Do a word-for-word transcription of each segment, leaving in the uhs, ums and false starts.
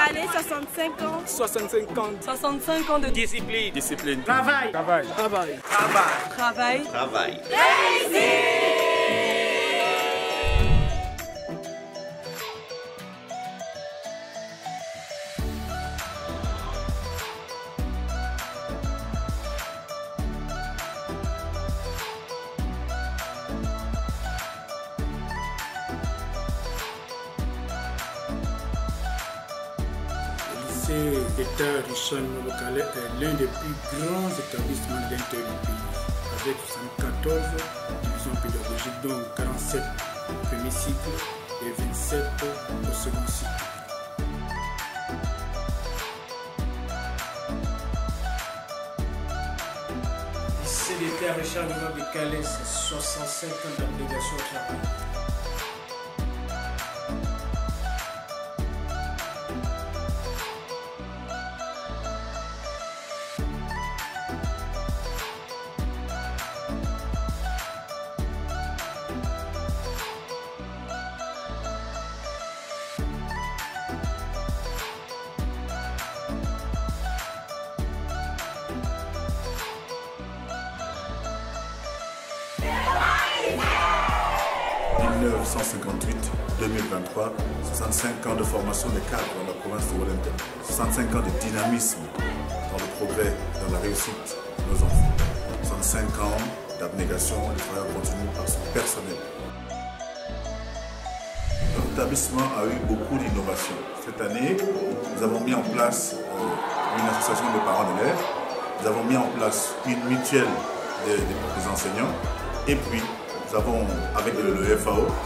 Calais, soixante-cinq ans. soixante-cinq ans. soixante-cinq ans de Discipline. Discipline. Travail. Travail. Travail. Travail. travail. Travail. Le lycée d'État Richard Calais est l'un des plus grands établissements de l'intérieur du pays, avec soixante-quatorze divisions pédagogiques, dont quarante-sept au premier cycle et vingt-sept au second cycle. Le lycée d'État Richard de Calais, c'est soixante-cinq ans d'abnégation au travail. mille neuf cent cinquante-huit à deux mille vingt-trois, soixante-cinq ans de formation des cadres dans la province de Wellington, soixante-cinq ans de dynamisme dans le progrès, dans la réussite de nos enfants, soixante-cinq ans d'abnégation et de travail continu par son personnel. Notre établissement a eu beaucoup d'innovations. Cette année, nous avons mis en place euh, une association de parents d'élèves, nous avons mis en place une mutuelle des, des, des enseignants, et puis nous avons, avec le, le F A O,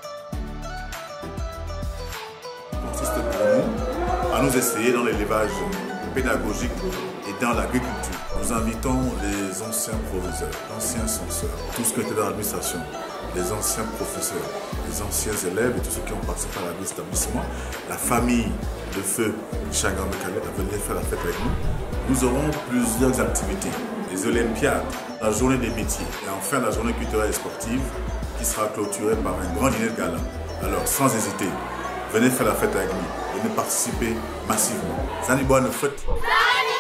consiste pour nous à nous essayer dans l'élevage pédagogique et dans l'agriculture. Nous invitons les anciens proviseurs, anciens censeurs, tous ceux qui étaient dans l'administration, les anciens professeurs, les anciens élèves et tous ceux qui ont participé à l'établissement, la famille de feu Changan de Calais à venir faire la fête avec nous. Nous aurons plusieurs activités, les Olympiades, la journée des métiers et enfin la journée culturelle et sportive qui sera clôturée par un grand dîner de gala. Alors sans hésiter, venez faire la fête avec nous, venez participer massivement. Zanibouane fête.